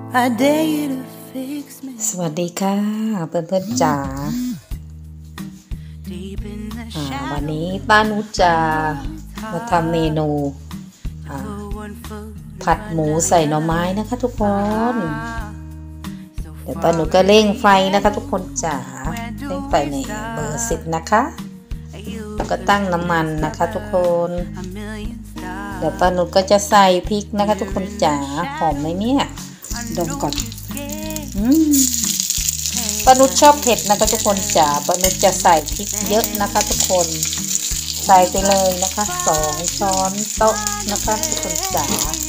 I dare you to fix me สวัสดีค่ะเพื่อนๆจ๋าวันนี้ป้านุชจะมาทำเมนูผัดหมูใส่หน่อไม้นะคะทุกคนเดี๋ยวป้านุชก็เร่งไฟนะคะทุกคนจ๋าเร่งไฟในเบอร์10นะคะแล้วก็ตั้งน้ำมันนะคะทุกคนเดี๋ยวป้านุชก็จะใส่พริกนะคะทุกคนจ๋าหอมไหมเนี่ยดมก่อนป้านุชชอบเผ็ดนะคะทุกคนจ๋าป้านุชจะใส่พริกเยอะนะคะทุกคนใส่ไปเลยนะคะ2 ช้อนโต๊ะนะคะทุกคนจ๋า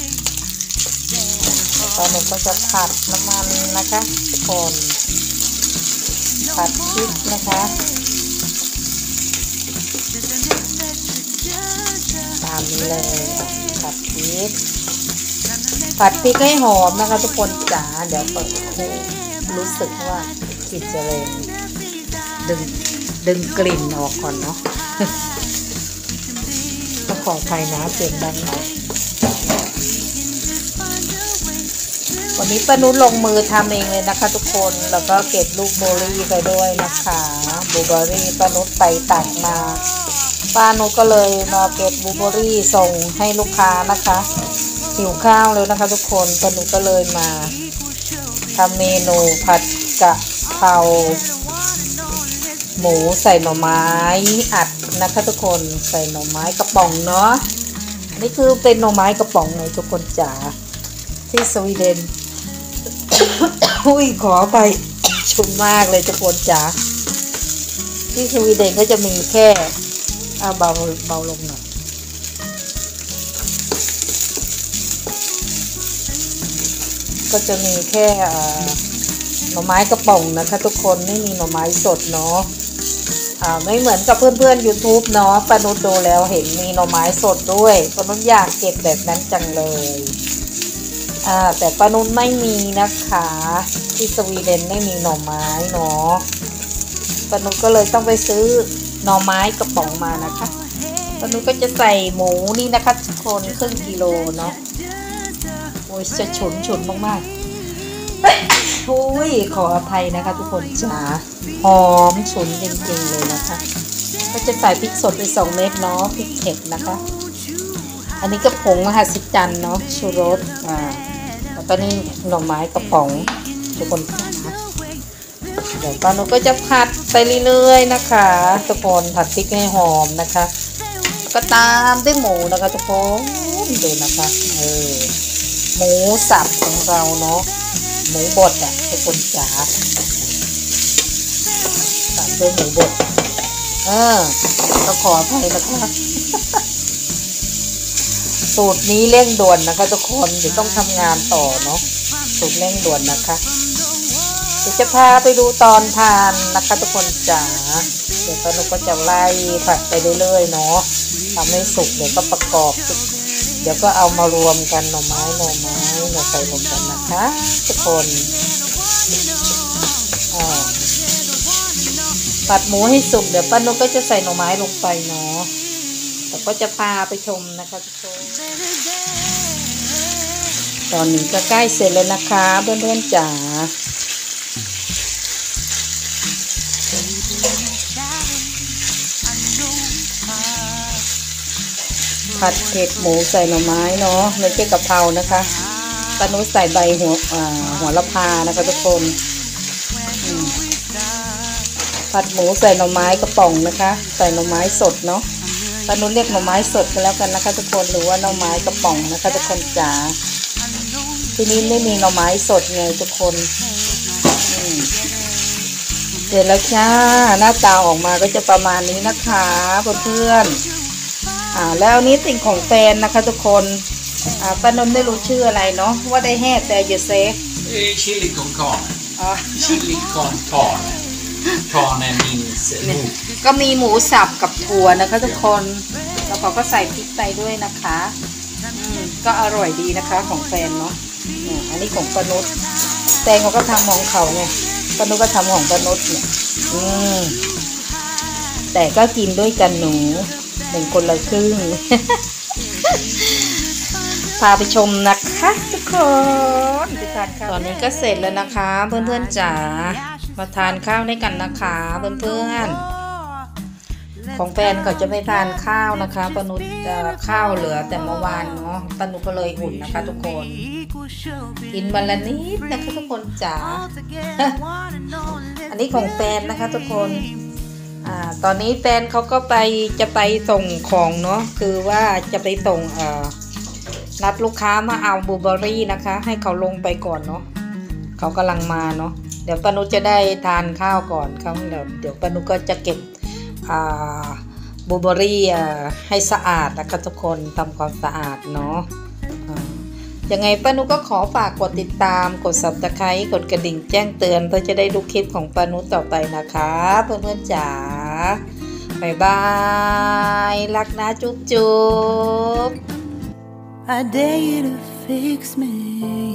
ป้านุชก็จะผัดน้ำมันนะคะทุกคนผัดพริกนะคะตามนี้เลยผัดพริกให้หอมนะคะทุกคนจ๋าเดี๋ยวเปิดรู้สึกว่ากลิ่นจะแรงดึงกลิ่นออกก่อนเนาะต้องขออภัยนะเสียงดังหน่อยวันนี้ป้านุชลงมือทำเองเลยนะคะทุกคนแล้วก็เก็บลูกเบอร์รี่ไปด้วยนะคะบลูเบอร์รี่ป้านุชไปตัดมาป้านุชก็เลยมาเก็บบลูเบอร์รี่ส่งให้ลูกค้านะคะหิวข้าวเลยนะคะทุกคนป้านุชก็เลยมาทำเมนูผัดกะเพราหมูใส่หน่อไม้อัดนะคะทุกคนใส่หน่อไม้กระป๋องเนาะนี่คือเป็นหน่อไม้กระป๋องเลยทุกคนจ๋าที่สวีเดน อุ้ยขอไปชุ่มมากเลยทุกคนจ๋าที่สวีเดนก็จะมีแค่เบาลงหน่อยก็จะมีแค่หน่อไม้กระป๋องนะคะทุกคนไม่มีหน่อไม้สดเนาะไม่เหมือนกับเพื่อนๆ YouTube เนาะป้านุชดูแล้วเห็นมีหน่อไม้สดด้วยป้านุชอยากเก็บแบบนั้นจังเลยแต่ป้านุชไม่มีนะคะที่สวีเดนไม่มีหน่อไม้เนาะป้านุชก็เลยต้องไปซื้อหน่อไม้กระป๋องมานะคะป้านุชก็จะใส่หมูนี่นะคะทุกคนครึ่งกิโลเนาะโอ้ยจะฉุนมากๆอุ้ยขออภัยนะคะทุกคนจ๋าหอมฉุนจริงๆเลยนะคะก็จะใส่พริกสดไป2 เม็ดเนาะพริกเผ็ดนะคะอันนี้ก็ผงมหัศจรรย์เนาะชูรสแล้วก็นี่หน่อไม้กระป๋องทุกคนนะคะเดี๋ยวป้านุชก็จะผัดไปเรื่อยๆนะคะทุกคนผัดพริกให้หอมนะคะก็ตามด้วยหมูนะคะทุกคนดูนะคะหมูสับของเราเนาะหมูบดทุกคนจ๋าตามด้วยหมูบดก็ขออภัยนะคะสูตรนี้เร่งด่วนนะคะทุกคนเดี๋ยวต้องทำงานต่อเนาะสูตรเร่งด่วนนะคะเดี๋ยวจะพาไปดูตอนทานนะคะทุกคนจ๋าเดี๋ยวป้านุชก็จะไล่ผัดไปเรื่อยๆเนาะทำให้สุกเดี๋ยวก็ประกอบเดี๋ยวก็เอามารวมกันหน่อไม้ใส่รวมกันนะคะทุกคนผัดหมูให้สุกเดี๋ยวป้านุชก็จะใส่หน่อไม้ลงไปเนาะแต่ก็จะพาไปชมนะคะทุกคนตอนนี้ก็ใกล้เสร็จแล้วนะคะเพื่อนๆจ๋าผัดเผ็ดหมูใส่หน่อไม้เนาะไม่ใช่กะเพรานะคะป้านุชใส่ใบหัวละพานะคะทุกคนผัดหมูใส่หน่อไม้กระป๋องนะคะใส่หน่อไม้สดเนาะป้านุชเรียกหน่อไม้สดกันแล้วกันนะคะทุกคนหรือว่าหน่อไม้กระป๋องนะคะทุกคนจ๋าที่นี้ไม่มีหน่อไม้สดไงทุกคนเสร็จแล้วจ้าหน้าตาออกมาก็จะประมาณนี้นะคะเพื่อนแล้วนี้สิ่งของแฟนนะคะทุกคนป้านนท์ไม่รู้ชื่ออะไรเนาะว่าได้แห่แต่อย่าเซฟ chili con carne chili con carne carne means ก็มีหมูสับกับถั่วนะคะทุกคนแล้วเขาก็ใส่พริกไปด้วยนะคะก็อร่อยดีนะคะของแฟนเนาะอันนี้ของป้านุชแฟนเขาก็ทำของเขาไงป้านุชก็ทำของป้านุชเนี่ยแต่ก็กินด้วยกันหนูเป็นคนละครึ่งพาไปชมนะคะทุกคนไปทานข้าวตอนนี้ก็เสร็จแล้วนะคะเพื่อนๆจ๋ามาทานข้าวด้วยกันนะคะเพื่อนๆของแฟนเขาจะไม่ทานข้าวนะคะปนุษข้าวเหลือแต่เมื่อวานเนาะปนุษก็เลยอุ่นนะคะทุกคนกินวันละนิดนะคะทุกคนจ๋า อันนี้ของแฟนนะคะทุกคนตอนนี้แฟนเขาก็จะไปส่งของเนาะคือว่าจะไปส่งนัดลูกค้ามาเอาบลูเบอร์รี่นะคะให้เขาลงไปก่อนเนาะเขากำลังมาเนาะเดี๋ยวปนุษจะได้ทานข้าวก่อนเขาเดี๋ยวปนุษก็จะเก็บบลูเบอร์รี่ให้สะอาดนะคะทุกคนทำความสะอาดเนาะยังไงป้านุก็ขอฝากกดติดตามกด Subscribe กดกระดิ่งแจ้งเตือนเพื่อจะได้ดูคลิปของป้านุต่อไปนะคะเพื่อนๆจ๋าบ๊ายบายรักนะจุ๊บจุ๊บ I dare you to fix me.